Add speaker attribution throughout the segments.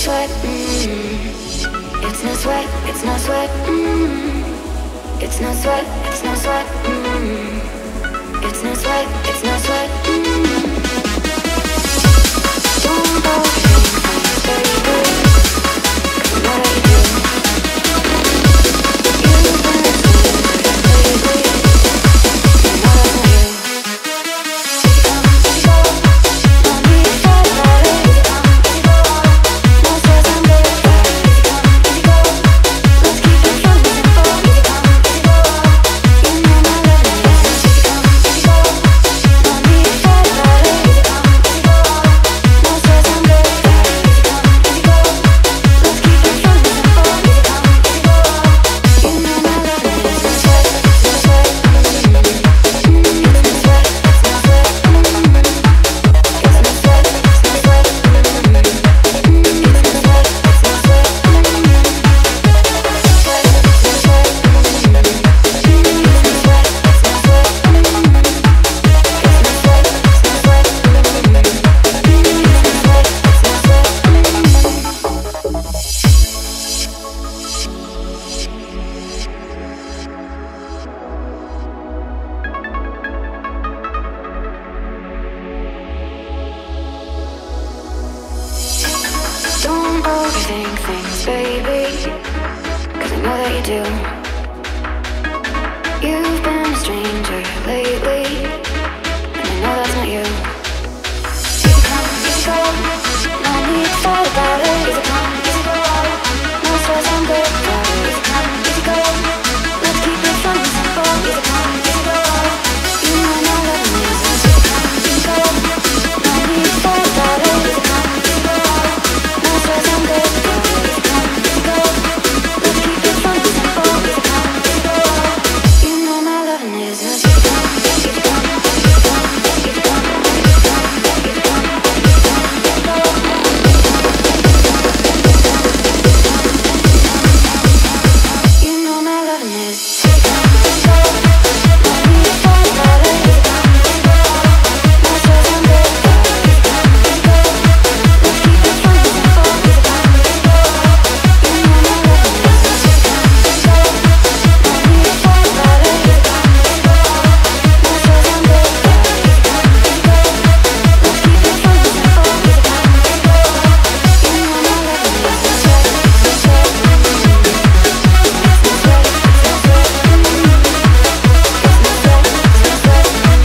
Speaker 1: sweat. It's no sweat. It's no sweat. It's no sweat. It's no sweat. It's no sweat. It's no sweat. Don't overthink things, baby. I know that you do. You've been listening lately. Don't overthink things, baby, 'cause I know that you do. You've been a stranger lately, and I know that's not you. Easy come, easy go, no need to fight about it. Easy come, easy go, no stress, I'm good for it. Easy come, easy go, let's keep it fun and simple. Easy come, easy go, you know my loving is. Easy come, easy go, no need to fight about it. Easy come, easy go, no stress, I'm good for it. Easy come, easy go, let's keep it fun and simple. Easy come, easy go, you know my loving is. Easy come, easy go, easy go, easy go, easy go, easy go, easy go. You know my loving is. Easy come, easy go, no need to fight about it. Easy come, easy go, no stress, I'm good for it. Easy come, easy go, let's keep it fun and simple. Easy come, easy go, you know my loving is. Easy come, easy go, no need to fight about it. Easy come, easy go, no stress, I'm good for it. Easy come, easy go, let's keep it fun and simple. Easy come, easy go, you know my loving is. It's no sweat, it's no sweat. It's no sweat, it's no sweat. It's no sweat, it's no sweat. It's no sweat,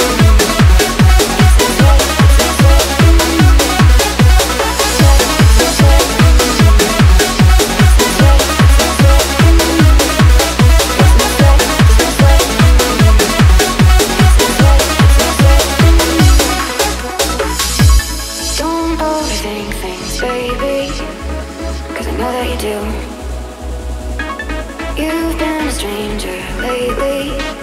Speaker 1: don't overthink things, baby, 'cause I know that you do. You've been a stranger lately,